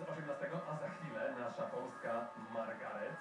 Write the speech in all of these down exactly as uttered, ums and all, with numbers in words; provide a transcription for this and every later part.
osiemnastego, a za chwilę nasza polska Margaret.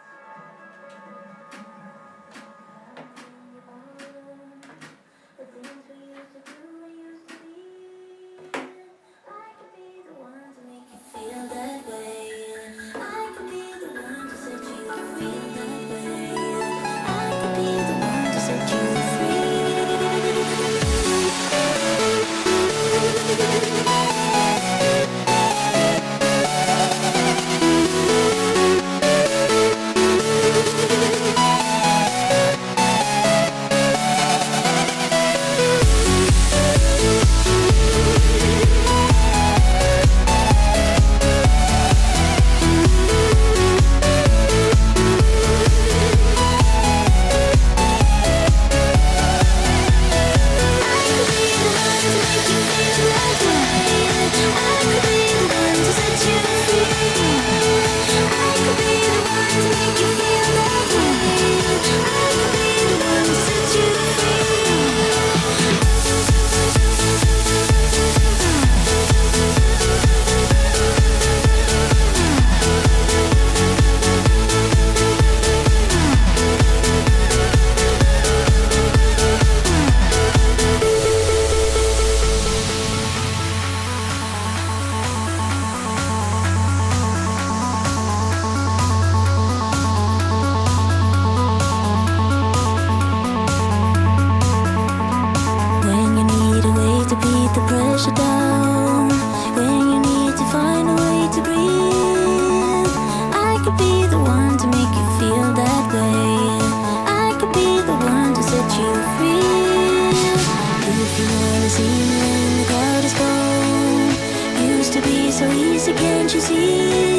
Down when you need to find a way to breathe. I could be the one to make you feel that way. I could be the one to set you free. If you wanna see me when the cloud is gone, used to be so easy, can't you see?